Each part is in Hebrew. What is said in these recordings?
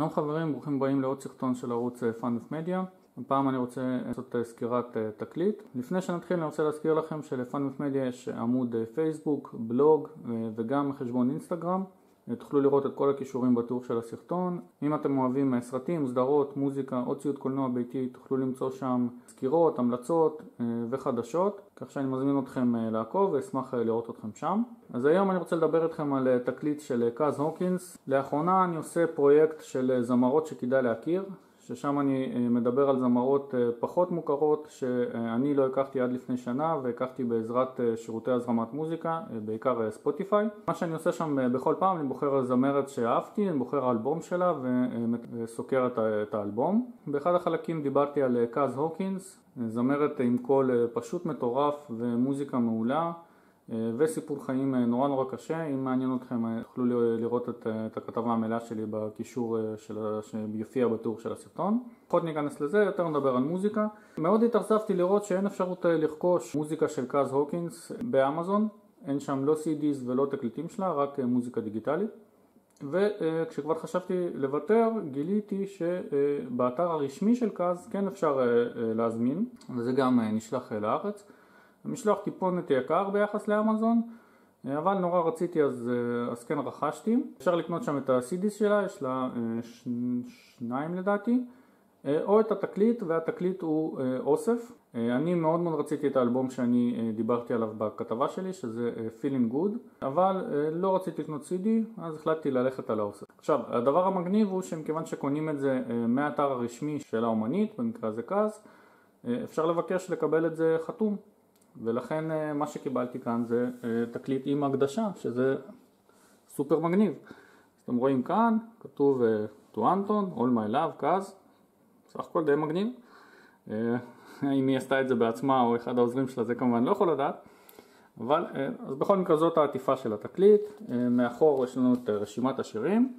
שלום חברים, ברוכים הבאים לעוד סרטון של ערוץ Fun with Media. הפעם אני רוצה לעשות סקירת תקליט. לפני שנתחיל אני רוצה להזכיר לכם של-Fun with Media יש עמוד פייסבוק, בלוג וגם חשבון אינסטגרם. תוכלו לראות את כל הכישורים בתיאור של הסרטון. אם אתם אוהבים סרטים, סדרות, מוזיקה או ציוד קולנוע ביתי, תוכלו למצוא שם סקירות, המלצות וחדשות, כך שאני מזמין אתכם לעקוב ואשמח לראות אתכם שם. אז היום אני רוצה לדבר איתכם על תקליט של קאז הוקינס. לאחרונה אני עושה פרויקט של זמרות שכדאי להכיר, ששם אני מדבר על זמרות פחות מוכרות שאני לא הכרתי עד לפני שנה והכרתי בעזרת שירותי הזרמת מוזיקה, בעיקר ספוטיפיי. מה שאני עושה שם בכל פעם, אני בוחר על זמרת שאהבתי, אני בוחר האלבום שלה וסוקר את האלבום. באחד החלקים דיברתי על קאז הוקינס, זמרת עם קול פשוט מטורף ומוזיקה מעולה וסיפור חיים נורא קשה. אם מעניין אתכם תוכלו לראות את הכתבה המלאה שלי בקישור שיופיע בתיאור של הסרטון. פחות ניכנס לזה, יותר נדבר על מוזיקה. מאוד התאכזבתי לראות שאין אפשרות לרכוש מוזיקה של קאז הוקינס באמזון. אין שם לא CDs ולא תקליטים שלה, רק מוזיקה דיגיטלית. וכשכבר חשבתי לוותר, גיליתי שבאתר הרשמי של קאז כן אפשר להזמין, וזה גם נשלח לארץ. המשלוח טיפונת יקר ביחס לאמזון, אבל נורא רציתי אז כן רכשתי. אפשר לקנות שם את ה-CDs שלה, יש לה שניים לדעתי, או את התקליט, והתקליט הוא אוסף. אני מאוד רציתי את האלבום שאני דיברתי עליו בכתבה שלי, שזה Feeling Good, אבל לא רציתי לקנות CD, אז החלטתי ללכת על האוסף. עכשיו, הדבר המגניב הוא שמכיוון שקונים את זה מהאתר הרשמי של האומנית, במקרה הזה קאז, אפשר לבקש לקבל את זה חתום. ולכן מה שקיבלתי כאן זה תקליט עם הקדשה, שזה סופר מגניב. אז אתם רואים כאן, כתוב To Anton, All My Love, קאז, סך הכל די מגניב. אם היא עשתה את זה בעצמה או אחד העוזרים שלה, זה כמובן לא יכול לדעת. אבל אז בכל מקרה זאת העטיפה של התקליט. מאחור יש לנו את רשימת השירים.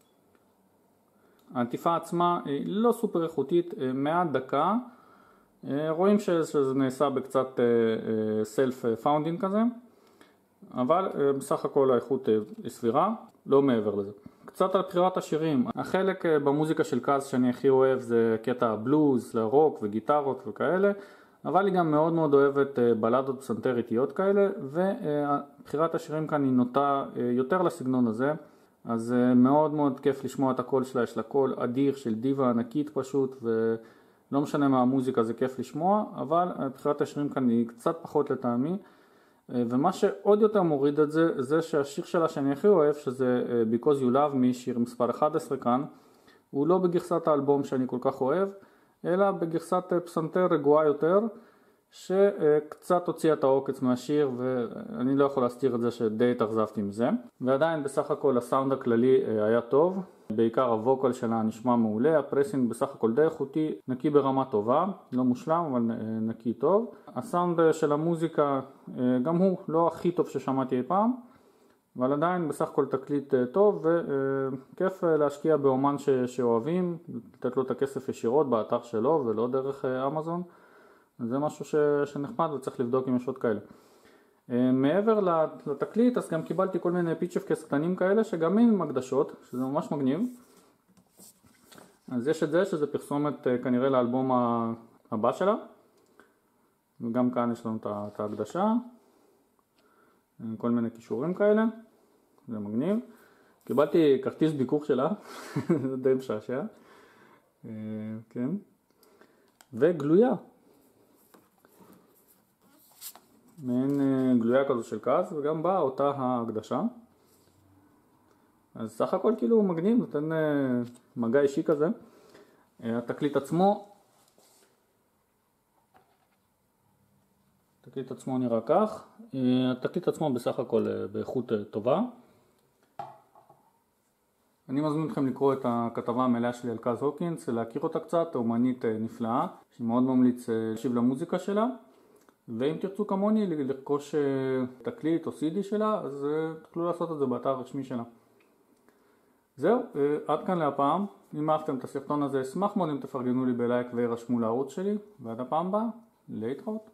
העטיפה עצמה היא לא סופר איכותית, מעט דקה. רואים שזה נעשה בקצת סלף פאונדינג כזה, אבל בסך הכל האיכות היא סבירה, לא מעבר לזה. קצת על בחירת השירים. החלק במוזיקה של קאז שאני הכי אוהב זה קטע בלוז, רוק וגיטרות וכאלה, אבל היא גם מאוד אוהבת בלדות פסנתר איטיות כאלה, ובחירת השירים כאן היא נוטה יותר לסגנון הזה, אז מאוד כיף לשמוע את הקול שלה. יש לה קול אדיר של דיבה ענקית פשוט, לא משנה מה המוזיקה, זה כיף לשמוע, אבל בחירת השירים כאן היא קצת פחות לטעמי. ומה שעוד יותר מוריד את זה, זה שהשיר שלה שאני הכי אוהב, שזה Because You Love Me, שיר מספר 11 כאן, הוא לא בגרסת האלבום שאני כל כך אוהב, אלא בגרסת פסנתר רגועה יותר, שקצת הוציאה את העוקץ מהשיר, ואני לא יכול להסתיר את זה שדי התאכזבתי מזה. ועדיין בסך הכל הסאונד הכללי היה טוב, בעיקר הווקל שלה נשמע מעולה, הפרסינג בסך הכל די איכותי, נקי ברמה טובה, לא מושלם אבל נקי טוב. הסאונד של המוזיקה גם הוא לא הכי טוב ששמעתי אי פעם, אבל עדיין בסך הכל תקליט טוב, וכיף להשקיע באומן שאוהבים, לתת לו את הכסף ישירות באתר שלו ולא דרך אמזון. זה משהו שנחמד וצריך לבדוק אם יש עוד כאלה. מעבר לתקליט אז גם קיבלתי כל מיני פיצ'פקס קטנים כאלה שגם עם הקדשות, שזה ממש מגניב. אז יש את זה שזה פרסומת כנראה לאלבום הבא שלה, וגם כאן יש לנו את ההקדשה, כל מיני קישורים כאלה, זה מגניב. קיבלתי כרטיס ביקור שלה, זה די משעשע, כן, וגלויה. מעין גלויה כזו של קאז, וגם באה אותה ההקדשה. אז סך הכל כאילו הוא מגניב, נותן מגע אישי כזה. התקליט עצמו נראה כך. התקליט עצמו בסך הכל באיכות טובה. אני מזמין אתכם לקרוא את הכתבה המלאה שלי על קאז הוקינס, להכיר אותה קצת, אומנית נפלאה, שמאוד ממליץ להקשיב למוזיקה שלה. ואם תרצו כמוני לרכוש תקליט או CD שלה, אז תוכלו לעשות את זה באתר הרשמי שלה. זהו, עד כאן להפעם. אם אהבתם את הסרטון הזה, אשמח מאוד אם תפרגנו לי בלייק וירשמו לערוץ שלי, ועד הפעם הבאה, להתראות.